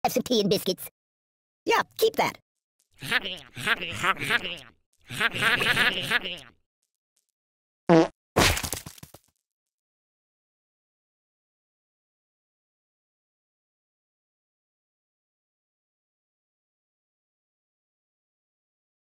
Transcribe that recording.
have some tea and biscuits. Yeah, keep that.